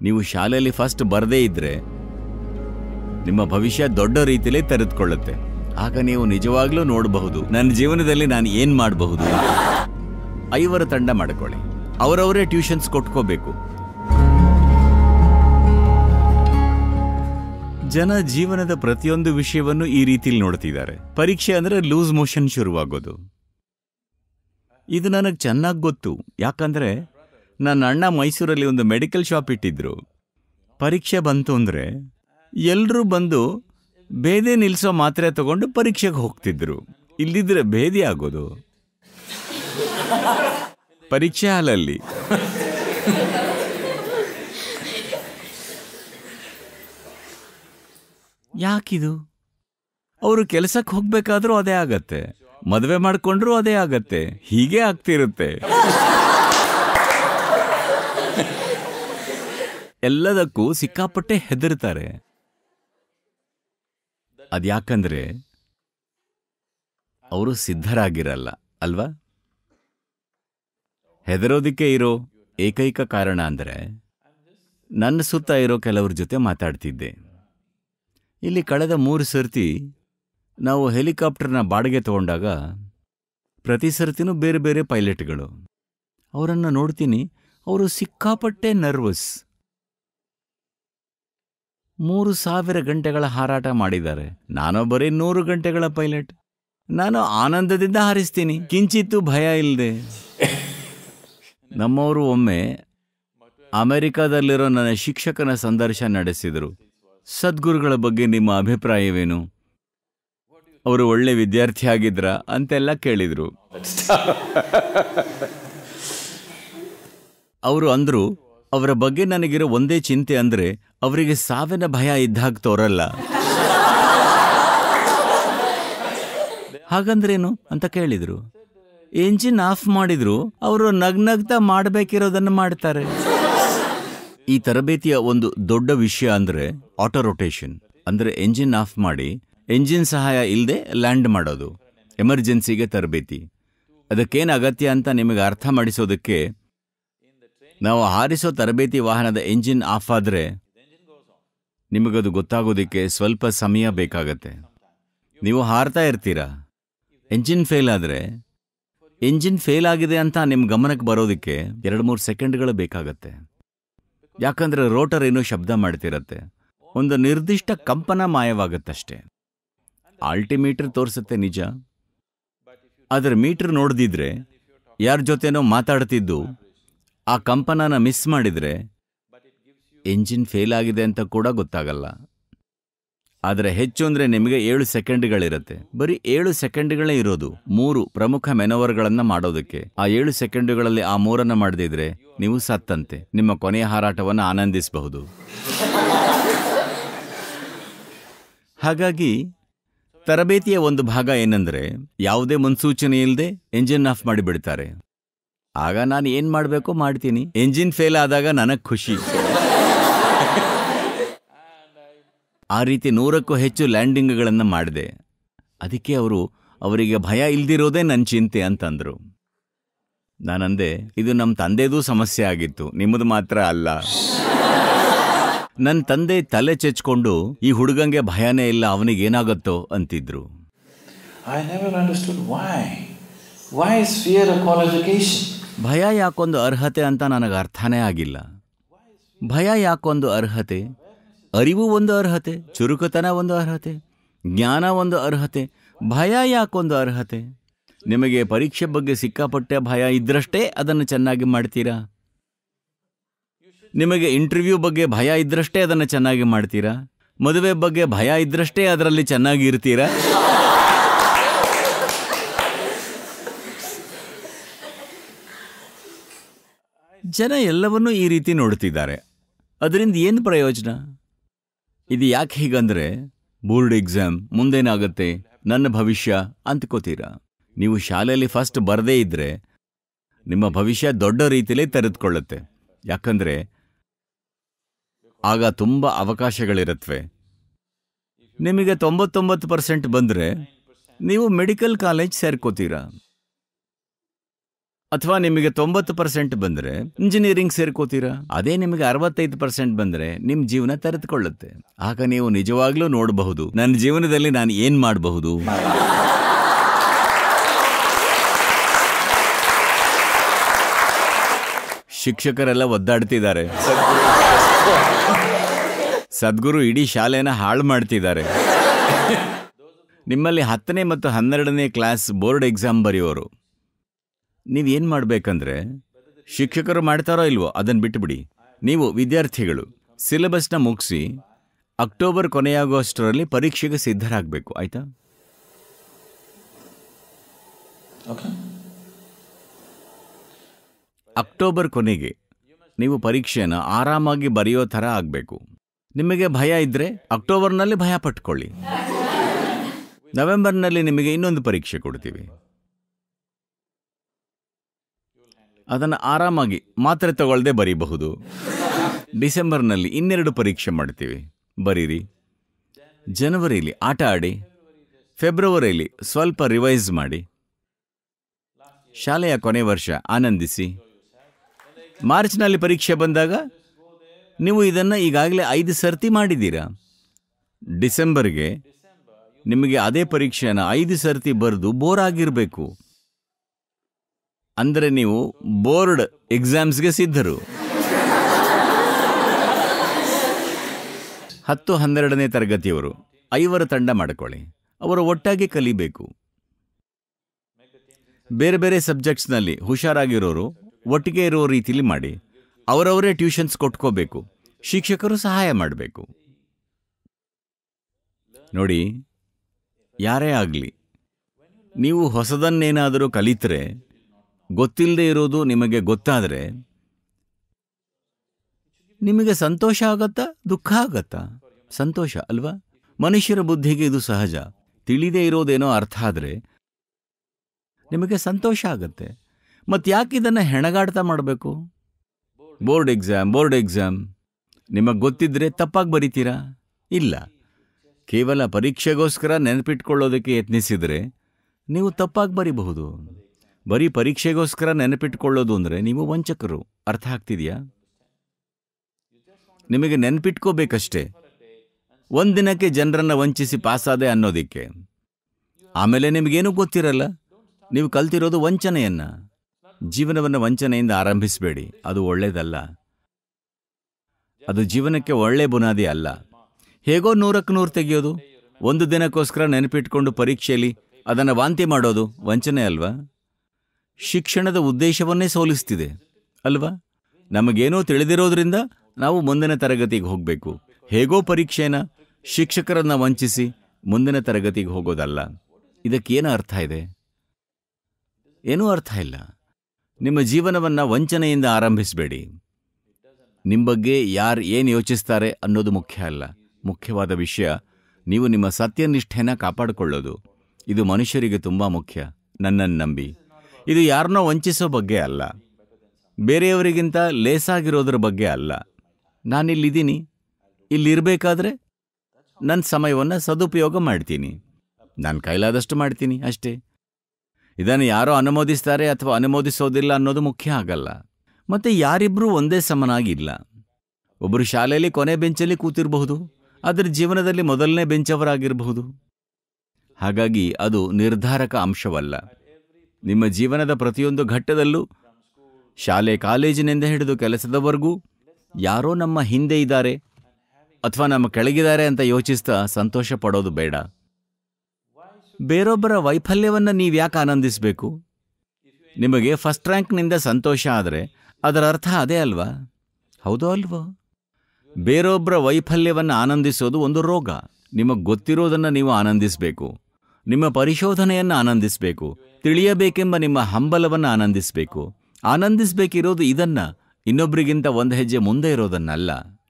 ನೀವು ಶಾಲೆಯಲ್ಲಿ ಫಸ್ಟ್ ಬರದೇ ಇದ್ರೆ ನಿಮ್ಮ ಭವಿಷ್ಯ ದೊಡ್ಡ ರೀತಿಯಲ್ಲಿ ತೆರೆದುಕೊಳ್ಳುತ್ತೆ. ಆಗ ನೀವು ನಿಜವಾಗ್ಲೂ ನೋಡಬಹುದು ನನ್ನ ಜೀವನದಲ್ಲಿ ನಾನು ಏನ್ ಮಾಡಬಹುದು. 5 ತಂಡ ಮಾಡ್ಕೊಳ್ಳಿ, ಅವರವರೇ ಟ್ಯೂಷನ್ಸ್ ಕೊಟ್ಕೋಬೇಕು. ಜನ ಜೀವನದ ಪ್ರತಿಯೊಂದು ವಿಷಯವನ್ನು ಈ ರೀತಿಲಿ ನೋಡ್ತಿದ್ದಾರೆ. ಪರೀಕ್ಷೆ ಅಂದ್ರೆ ಲೂಸ್ ಮೋಷನ್ ಶುರುವಾಗೋದು. ಇದು ನನಗೆ ಚೆನ್ನಾಗಿ ಗೊತ್ತು. ಯಾಕಂದ್ರೆ ನನ್ನ ಅಣ್ಣ ಮೈಸೂರಲ್ಲಿ ಒಂದು ಮೆಡಿಕಲ್ ಶಾಪ್ ಇಟ್ಟಿದ್ರು. ಪರೀಕ್ಷೆ ಬಂತು ಅಂದ್ರೆ ಎಲ್ಲರೂ ಬಂದು ಬೇದೆ ನಿಲ್ಲಿಸೋ ಮಾತ್ರೆ ತಗೊಂಡು ಪರೀಕ್ಷೆಗೆ ಹೋಗ್ತಿದ್ರು. ಇಲ್ಲಿದ್ರೆ ಭೇದಿ ಆಗೋದು ಪರೀಕ್ಷೆ ಹಾಲಲ್ಲಿ. ಯಾಕಿದು? ಅವರು ಕೆಲಸಕ್ಕೆ ಹೋಗ್ಬೇಕಾದ್ರೂ ಅದೇ ಆಗತ್ತೆ, ಮದುವೆ ಮಾಡ್ಕೊಂಡ್ರು ಅದೇ ಆಗತ್ತೆ, ಹೀಗೆ ಆಗ್ತಿರುತ್ತೆ. ಎಲ್ಲದಕ್ಕೂ ಸಿಕ್ಕಾಪಟ್ಟೆ ಹೆದರ್ತಾರೆ. ಅದ್ಯಾಕಂದ್ರೆ ಅವರು ಸಿದ್ಧರಾಗಿರಲ್ಲ ಅಲ್ವಾ? ಹೆದರೋದಿಕ್ಕೆ ಇರೋ ಏಕೈಕ ಕಾರಣ ಅಂದರೆ ನನ್ನ ಸುತ್ತ ಇರೋ ಕೆಲವ್ರ ಜೊತೆ ಮಾತಾಡ್ತಿದ್ದೆ. ಇಲ್ಲಿ ಕಳೆದ 3 ಸರ್ತಿ ನಾವು ಹೆಲಿಕಾಪ್ಟರ್ನ ಬಾಡಿಗೆ ತಗೊಂಡಾಗ ಪ್ರತಿ ಸರ್ತಿನೂ ಬೇರೆ ಬೇರೆ ಪೈಲಟ್ಗಳು. ಅವರನ್ನು ನೋಡ್ತೀನಿ, ಅವರು ಸಿಕ್ಕಾಪಟ್ಟೆ ನರ್ವಸ್. 3000 ಗಂಟೆಗಳ ಹಾರಾಟ ಮಾಡಿದ್ದಾರೆ. ನಾನೊಬ್ಬರೇ 100 ಗಂಟೆಗಳ ಪೈಲಟ್. ನಾನು ಆನಂದದಿಂದ ಹಾರಿಸ್ತೀನಿ, ಕಿಂಚಿತ್ತೂ ಭಯ ಇಲ್ಲದೆ. ನಮ್ಮವರು ಒಮ್ಮೆ ಅಮೆರಿಕಾದಲ್ಲಿರೋ ನನ್ನ ಶಿಕ್ಷಕನ ಸಂದರ್ಶನ ನಡೆಸಿದರು. ಸದ್ಗುರುಗಳ ಬಗ್ಗೆ ನಿಮ್ಮ ಅಭಿಪ್ರಾಯವೇನು? ಅವರು ಒಳ್ಳೆ ವಿದ್ಯಾರ್ಥಿ ಆಗಿದ್ರ ಅಂತೆಲ್ಲ ಕೇಳಿದ್ರು. ಅವರು ಅಂದ್ರು, ಅವರ ಬಗ್ಗೆ ನನಗಿರೋ ಒಂದೇ ಚಿಂತೆ ಅಂದ್ರೆ ಅವರಿಗೆ ಸಾವಿನ ಭಯ ಇದ್ದಾಗ ತೋರಲ್ಲ. ಹಾಗಂದ್ರೇನು ಅಂತ ಕೇಳಿದ್ರು. ಎಂಜಿನ್ ಆಫ್ ಮಾಡಿದ್ರು ಅವರು ನಗ್ನಗ್ತಾ ಮಾಡಬೇಕಿರೋದನ್ನು ಮಾಡ್ತಾರೆ. ಈ ತರಬೇತಿಯ ಒಂದು ದೊಡ್ಡ ವಿಷಯ ಅಂದ್ರೆ ಆಟೋ ರೊಟೇಷನ್. ಅಂದ್ರೆ ಎಂಜಿನ್ ಆಫ್ ಮಾಡಿ ಎಂಜಿನ್ ಸಹಾಯ ಇಲ್ಲದೆ ಲ್ಯಾಂಡ್ ಮಾಡೋದು. ಎಮರ್ಜೆನ್ಸಿಗೆ ತರಬೇತಿ. ಅದಕ್ಕೇನು ಅಗತ್ಯ ಅಂತ ನಿಮಗೆ ಅರ್ಥ ಮಾಡಿಸೋದಕ್ಕೆ, ನಾವು ಹಾರಿಸೋ ತರಬೇತಿ ವಾಹನದ ಎಂಜಿನ್ ಆಫ್ ಆದ್ರೆ ನಿಮಗದು ಗೊತ್ತಾಗೋದಕ್ಕೆ ಸ್ವಲ್ಪ ಸಮಯ ಬೇಕಾಗತ್ತೆ. ನೀವು ಹಾರ್ತಾ ಇರ್ತೀರಾ, ಎಂಜಿನ್ ಫೇಲ್ ಆದ್ರೆ ಎಂಜಿನ್ ಫೇಲ್ ಆಗಿದೆ ಅಂತ ನಿಮ್ಮ ಗಮನಕ್ಕೆ ಬರೋದಕ್ಕೆ 2-3 ಸೆಕೆಂಡ್ಗಳು ಬೇಕಾಗತ್ತೆ. ಯಾಕಂದ್ರೆ ರೋಟರ್ ಏನೋ ಶಬ್ದ ಮಾಡ್ತಿರತ್ತೆ, ಒಂದು ನಿರ್ದಿಷ್ಟ ಕಂಪನ ಮಾಯವಾಗತ್ತಷ್ಟೇ. ಆಲ್ಟಿಮೀಟರ್ ತೋರಿಸುತ್ತೆ ನಿಜ, ಆದರೆ ಮೀಟರ್ ನೋಡ್ದಿದ್ರೆ ಯಾರ ಜೊತೆನೋ ಮಾತಾಡ್ತಿದ್ದು ಆ ಕಂಪನನ ಮಿಸ್ ಮಾಡಿದ್ರೆ ಎಂಜಿನ್ ಫೇಲ್ ಆಗಿದೆ ಅಂತ ಕೂಡ ಗೊತ್ತಾಗಲ್ಲ. ಆದರೆ ಹೆಚ್ಚು ಅಂದರೆ ನಿಮಗೆ 7 ಸೆಕೆಂಡ್ಗಳಿರುತ್ತೆ. ಬರೀ 7 ಸೆಕೆಂಡ್ಗಳೇ ಇರೋದು 3 ಪ್ರಮುಖ ಮೆನೋವರ್ಗಳನ್ನು ಮಾಡೋದಕ್ಕೆ. ಆ 7 ಸೆಕೆಂಡುಗಳಲ್ಲಿ ಆ 3 ಮಾಡದಿದ್ರೆ ನೀವು ಸತ್ತಂತೆ. ನಿಮ್ಮ ಕೊನೆಯ ಹಾರಾಟವನ್ನು ಆನಂದಿಸಬಹುದು. ಹಾಗಾಗಿ ತರಬೇತಿಯ ಒಂದು ಭಾಗ ಏನಂದ್ರೆ ಯಾವುದೇ ಮುನ್ಸೂಚನೆ ಇಲ್ಲದೆ ಎಂಜಿನ್ ಆಫ್ ಮಾಡಿಬಿಡ್ತಾರೆ. ಆಗ ನಾನು ಏನು ಮಾಡಬೇಕೋ ಮಾಡ್ತೀನಿ. ಎಂಜಿನ್ ಫೇಲ್ ಆದಾಗ ನನಗೆ ಖುಷಿ. ಆ ರೀತಿ 100ಕ್ಕೂ ಹೆಚ್ಚು ಲ್ಯಾಂಡಿಂಗ್ಗಳನ್ನು ಮಾಡಿದೆ. ಅದಕ್ಕೆ ಅವರಿಗೆ ಭಯ ಇಲ್ದಿರೋದೇ ನನ್ನ ಚಿಂತೆ ಅಂತಂದರು. ನಾನಂದೆ, ಇದು ನಮ್ಮ ತಂದೆದೂ ಸಮಸ್ಯೆ ಆಗಿತ್ತು, ನಿಮ್ಮದು ಮಾತ್ರ ಅಲ್ಲ. ನನ್ನ ತಂದೆ ತಲೆ ಚೆಚ್ಕೊಂಡು ಈ ಹುಡುಗಂಗೆ ಭಯನೇ ಇಲ್ಲ, ಅವನಿಗೇನಾಗತ್ತೋ ಅಂತಿದ್ರು. ಭಯ ಯಾಕೊಂದು ಅರ್ಹತೆ ಅಂತ ನನಗೆ ಅರ್ಥನೇ ಆಗಿಲ್ಲ. ಭಯ ಯಾಕೊಂದು ಅರ್ಹತೆ? ಅರಿವು ಒಂದು ಅರ್ಹತೆ, ಚುರುಕುತನ ಒಂದು ಅರ್ಹತೆ, ಜ್ಞಾನ ಒಂದು ಅರ್ಹತೆ. ಭಯ ಯಾಕೊಂದು ಅರ್ಹತೆ? ನಿಮಗೆ ಪರೀಕ್ಷೆ ಬಗ್ಗೆ ಸಿಕ್ಕಾಪಟ್ಟೆ ಭಯ ಇದ್ರಷ್ಟೇ ಅದನ್ನು ಚೆನ್ನಾಗಿ ಮಾಡ್ತೀರಾ? ನಿಮಗೆ ಇಂಟರ್ವ್ಯೂ ಬಗ್ಗೆ ಭಯ ಇದ್ರಷ್ಟೇ ಅದನ್ನು ಚೆನ್ನಾಗಿ ಮಾಡ್ತೀರಾ? ಮದುವೆ ಬಗ್ಗೆ ಭಯ ಇದ್ರಷ್ಟೇ ಅದರಲ್ಲಿ ಚೆನ್ನಾಗಿ ಇರ್ತೀರಾ? ಜನ ಎಲ್ಲವನ್ನೂ ಈ ರೀತಿ ನೋಡ್ತಿದ್ದಾರೆ. ಅದರಿಂದ ಏನು ಪ್ರಯೋಜನ? ಇದು ಯಾಕೆ ಹೀಗಂದ್ರೆ, ಬೋರ್ಡ್ ಎಕ್ಸಾಮ್ ಮುಂದೇನಾಗತ್ತೆ, ನನ್ನ ಭವಿಷ್ಯ ಅಂದ್ಕೋತೀರಾ. ನೀವು ಶಾಲೆಯಲ್ಲಿ ಫಸ್ಟ್ ಬರದೇ ಇದ್ರೆ ನಿಮ್ಮ ಭವಿಷ್ಯ ದೊಡ್ಡ ರೀತಿಯಲ್ಲಿ ತೆರೆದುಕೊಳ್ಳುತ್ತೆ. ಯಾಕಂದ್ರೆ ಆಗ ತುಂಬ ಅವಕಾಶಗಳಿರುತ್ತವೆ. ನಿಮಗೆ 99% ಬಂದರೆ ನೀವು ಮೆಡಿಕಲ್ ಕಾಲೇಜ್ ಸೇರ್ಕೋತೀರಾ. ಅಥವಾ ನಿಮಗೆ 90% ಬಂದರೆ ಇಂಜಿನಿಯರಿಂಗ್ ಸೇರ್ಕೋತೀರಾ. ಅದೇ ನಿಮಗೆ 65% ಬಂದರೆ ನಿಮ್ಮ ಜೀವನ ತೆರೆದುಕೊಳ್ಳುತ್ತೆ. ಆಗ ನೀವು ನಿಜವಾಗ್ಲೂ ನೋಡಬಹುದು, ನನ್ನ ಜೀವನದಲ್ಲಿ ನಾನು ಏನ್ ಮಾಡಬಹುದು. ಶಿಕ್ಷಕರೆಲ್ಲ ಒದ್ದಾಡ್ತಿದ್ದಾರೆ, ಸದ್ಗುರು ಇಡೀ ಶಾಲೆನ ಹಾಳು ಮಾಡ್ತಿದ್ದಾರೆ. ನಿಮ್ಮಲ್ಲಿ 10ನೇ ಮತ್ತು 12ನೇ ಕ್ಲಾಸ್ ಬೋರ್ಡ್ ಎಕ್ಸಾಮ್ ಬರೆಯೋರು, ನೀವೇನು ಮಾಡಬೇಕಂದ್ರೆ, ಶಿಕ್ಷಕರು ಮಾಡ್ತಾರೋ ಇಲ್ವೋ ಅದನ್ನು ಬಿಟ್ಟುಬಿಡಿ, ನೀವು ವಿದ್ಯಾರ್ಥಿಗಳು ಸಿಲೆಬಸ್ನ ಮುಗಿಸಿ ಅಕ್ಟೋಬರ್ ಕೊನೆಯಾಗುವಷ್ಟರಲ್ಲಿ ಪರೀಕ್ಷೆಗೆ ಸಿದ್ಧರಾಗಬೇಕು. ಆಯ್ತಾ? ಅಕ್ಟೋಬರ್ ಕೊನೆಗೆ ನೀವು ಪರೀಕ್ಷೆನ ಆರಾಮಾಗಿ ಬರೆಯೋ ಥರ ಆಗಬೇಕು. ನಿಮಗೆ ಭಯ ಇದ್ದರೆ ಅಕ್ಟೋಬರ್ನಲ್ಲಿ ಭಯ ಪಟ್ಕೊಳ್ಳಿ. ನವೆಂಬರ್ನಲ್ಲಿ ನಿಮಗೆ ಇನ್ನೊಂದು ಪರೀಕ್ಷೆ ಕೊಡ್ತೀವಿ, ಅದನ್ನು ಆರಾಮಾಗಿ ಮಾತ್ರೆ ತಗೊಳ್ಳದೆ ಬರೀಬಹುದು. ಡಿಸೆಂಬರ್ನಲ್ಲಿ ಇನ್ನೆರಡು ಪರೀಕ್ಷೆ ಮಾಡ್ತೀವಿ, ಬರೀರಿ. ಜನವರಿಲಿ ಆಟ ಆಡಿ, ಫೆಬ್ರವರಿಯಲ್ಲಿ ಸ್ವಲ್ಪ ರಿವೈಸ್ ಮಾಡಿ, ಶಾಲೆಯ ಕೊನೆ ವರ್ಷ ಆನಂದಿಸಿ. ಮಾರ್ಚ್ನಲ್ಲಿ ಪರೀಕ್ಷೆ ಬಂದಾಗ ನೀವು ಇದನ್ನು ಈಗಾಗಲೇ 5 ಸರ್ತಿ ಮಾಡಿದ್ದೀರಾ. ಡಿಸೆಂಬರ್ಗೆ ನಿಮಗೆ ಅದೇ ಪರೀಕ್ಷೆಯನ್ನು 5 ಸರ್ತಿ ಬರೆದು ಬೋರ್ ಆಗಿರಬೇಕು. ಅಂದರೆ ನೀವು ಬೋರ್ಡ್ ಎಕ್ಸಾಮ್ಸ್ಗೆ ಸಿದ್ಧರು. 10-12ನೇ ತರಗತಿಯವರು 5 ತಂಡ ಮಾಡಿಕೊಳ್ಳಿ, ಅವರು ಒಟ್ಟಾಗಿ ಕಲಿಬೇಕು. ಬೇರೆ ಬೇರೆ ಸಬ್ಜೆಕ್ಟ್ಸ್ನಲ್ಲಿ ಹುಷಾರಾಗಿರೋರು ಒಟ್ಟಿಗೆ ಇರೋ ರೀತಿಲಿ ಮಾಡಿ. ಅವರವರೇ ಟ್ಯೂಷನ್ಸ್ ಕೊಟ್ಕೋಬೇಕು, ಶಿಕ್ಷಕರು ಸಹಾಯ ಮಾಡಬೇಕು. ನೋಡಿ, ಯಾರೇ ಆಗಲಿ, ನೀವು ಹೊಸದನ್ನೇನಾದರೂ ಕಲಿತರೆ, ಗೊತ್ತಿಲ್ಲದೆ ಇರೋದು ನಿಮಗೆ ಗೊತ್ತಾದರೆ ನಿಮಗೆ ಸಂತೋಷ ಆಗತ್ತಾ, ದುಃಖ ಆಗತ್ತಾ? ಸಂತೋಷ ಅಲ್ವಾ? ಮನುಷ್ಯರ ಬುದ್ಧಿಗೆ ಇದು ಸಹಜ. ತಿಳಿದೇ ಇರೋದೇನೋ ಅರ್ಥ ಆದರೆ ನಿಮಗೆ ಸಂತೋಷ ಆಗತ್ತೆ. ಮತ್ತು ಯಾಕೆ ಇದನ್ನು ಹೆಣಗಾಡ್ತಾ ಮಾಡಬೇಕು? ಬೋರ್ಡ್ ಎಕ್ಸಾಮ್ ನಿಮಗೆ ಗೊತ್ತಿದ್ರೆ ತಪ್ಪಾಗಿ ಬರೀತೀರಾ? ಇಲ್ಲ. ಕೇವಲ ಪರೀಕ್ಷೆಗೋಸ್ಕರ ನೆನಪಿಟ್ಕೊಳ್ಳೋದಕ್ಕೆ ಯತ್ನಿಸಿದರೆ ನೀವು ತಪ್ಪಾಗಿ ಬರೀಬಹುದು. ಬರೀ ಪರೀಕ್ಷೆಗೋಸ್ಕರ ನೆನಪಿಟ್ಕೊಳ್ಳೋದು ಅಂದರೆ ನೀವು ವಂಚಕರು. ಅರ್ಥ ಆಗ್ತಿದೆಯಾ? ನಿಮಗೆ ನೆನಪಿಟ್ಕೋಬೇಕಷ್ಟೇ, ಒಂದಿನಕ್ಕೆ ಜನರನ್ನು ವಂಚಿಸಿ ಪಾಸಾದೆ ಅನ್ನೋದಿಕ್ಕೆ. ಆಮೇಲೆ ನಿಮಗೇನೂ ಗೊತ್ತಿರಲ್ಲ, ನೀವು ಕಲ್ತಿರೋದು ವಂಚನೆಯನ್ನ. ಜೀವನವನ್ನು ವಂಚನೆಯಿಂದ ಆರಂಭಿಸಬೇಡಿ, ಅದು ಒಳ್ಳೆಯದಲ್ಲ. ಅದು ಜೀವನಕ್ಕೆ ಒಳ್ಳೆ ಬುನಾದಿ ಅಲ್ಲ. ಹೇಗೋ 100ಕ್ಕೆ 100 ತೆಗೆಯೋದು, ಒಂದು ದಿನಕ್ಕೋಸ್ಕರ ನೆನಪಿಟ್ಕೊಂಡು ಪರೀಕ್ಷೆಯಲ್ಲಿ ಅದನ್ನು ವಾಂತಿ ಮಾಡೋದು ವಂಚನೆ ಅಲ್ವಾ? ಶಿಕ್ಷಣದ ಉದ್ದೇಶವನ್ನೇ ಸೋಲಿಸ್ತಿದೆ ಅಲ್ವಾ? ನಮಗೇನೋ ತಿಳಿದಿರೋದ್ರಿಂದ ನಾವು ಮುಂದಿನ ತರಗತಿಗೆ ಹೋಗಬೇಕು. ಹೇಗೋ ಪರೀಕ್ಷೆನ ಶಿಕ್ಷಕರನ್ನ ವಂಚಿಸಿ ಮುಂದಿನ ತರಗತಿಗೆ ಹೋಗೋದಲ್ಲ. ಇದಕ್ಕೇನು ಅರ್ಥ ಇದೆ? ಏನೂ ಅರ್ಥ ಇಲ್ಲ. ನಿಮ್ಮ ಜೀವನವನ್ನು ವಂಚನೆಯಿಂದ ಆರಂಭಿಸಬೇಡಿ. ನಿಮ್ಮ ಬಗ್ಗೆ ಯಾರು ಏನು ಯೋಚಿಸ್ತಾರೆ ಅನ್ನೋದು ಮುಖ್ಯ ಅಲ್ಲ. ಮುಖ್ಯವಾದ ವಿಷಯ ನೀವು ನಿಮ್ಮ ಸತ್ಯನಿಷ್ಠೆನ ಕಾಪಾಡಿಕೊಳ್ಳೋದು. ಇದು ಮನುಷ್ಯರಿಗೆ ತುಂಬ ಮುಖ್ಯ. ನನ್ನನ್ನು ನಂಬಿ, ಇದು ಯಾರನ್ನೋ ವಂಚಿಸೋ ಬಗ್ಗೆ ಅಲ್ಲ, ಬೇರೆಯವರಿಗಿಂತ ಲೇಸಾಗಿರೋದ್ರ ಬಗ್ಗೆ ಅಲ್ಲ. ನಾನಿಲ್ಲಿದ್ದೀನಿ, ಇಲ್ಲಿರಬೇಕಾದ್ರೆ ನನ್ನ ಸಮಯವನ್ನು ಸದುಪಯೋಗ ಮಾಡ್ತೀನಿ. ನಾನು ಕೈಲಾದಷ್ಟು ಮಾಡ್ತೀನಿ ಅಷ್ಟೇ. ಇದನ್ನು ಯಾರೋ ಅನುಮೋದಿಸ್ತಾರೆ ಅಥವಾ ಅನುಮೋದಿಸೋದಿಲ್ಲ ಅನ್ನೋದು ಮುಖ್ಯ ಆಗಲ್ಲ. ಮತ್ತು ಯಾರಿಬ್ಬರೂ ಒಂದೇ ಸಮನಾಗಿಲ್ಲ. ಒಬ್ಬರು ಶಾಲೆಯಲ್ಲಿ ಕೊನೆ ಬೆಂಚಲ್ಲಿ ಕೂತಿರಬಹುದು, ಆದರೆ ಜೀವನದಲ್ಲಿ ಮೊದಲನೇ ಬೆಂಚವರಾಗಿರಬಹುದು. ಹಾಗಾಗಿ ಅದು ನಿರ್ಧಾರಕ ಅಂಶವಲ್ಲ. ನಿಮ್ಮ ಜೀವನದ ಪ್ರತಿಯೊಂದು ಘಟ್ಟದಲ್ಲೂ, ಶಾಲೆ ಕಾಲೇಜಿನಿಂದ ಹಿಡಿದು ಕೆಲಸದವರೆಗೂ, ಯಾರೋ ನಮ್ಮ ಹಿಂದೆ ಇದ್ದಾರೆ ಅಥವಾ ನಮ್ಮ ಕೆಳಗಿದ್ದಾರೆ ಅಂತ ಯೋಚಿಸ್ತಾ ಸಂತೋಷ ಪಡೋದು ಬೇಡ. ಬೇರೊಬ್ಬರ ವೈಫಲ್ಯವನ್ನು ನೀವ್ಯಾಕೆ ಆನಂದಿಸಬೇಕು? ನಿಮಗೆ ಫಸ್ಟ್ ರ್ಯಾಂಕ್ನಿಂದ ಸಂತೋಷ ಆದರೆ ಅದರ ಅರ್ಥ ಅದೇ ಅಲ್ವಾ? ಹೌದೋ ಅಲ್ವೋ? ಬೇರೊಬ್ಬರ ವೈಫಲ್ಯವನ್ನು ಆನಂದಿಸೋದು ಒಂದು ರೋಗ. ನಿಮಗೆ ಗೊತ್ತಿರೋದನ್ನು ನೀವು ಆನಂದಿಸಬೇಕು. ನಿಮ್ಮ ಪರಿಶೋಧನೆಯನ್ನು ಆನಂದಿಸಬೇಕು. ತಿಳಿಯಬೇಕೆಂಬ ನಿಮ್ಮ ಹಂಬಲವನ್ನು ಆನಂದಿಸಬೇಕು. ಆನಂದಿಸಬೇಕಿರೋದು ಇದನ್ನು, ಇನ್ನೊಬ್ಬರಿಗಿಂತ ಒಂದು ಹೆಜ್ಜೆ ಮುಂದೆ ಇರೋದನ್ನಲ್ಲ.